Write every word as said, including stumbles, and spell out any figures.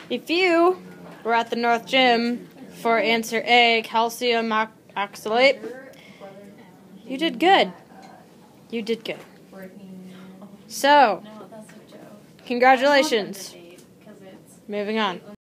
If you were at the North Gym for answer A, calcium oxalate, you did good. You did good. So, congratulations. Moving on.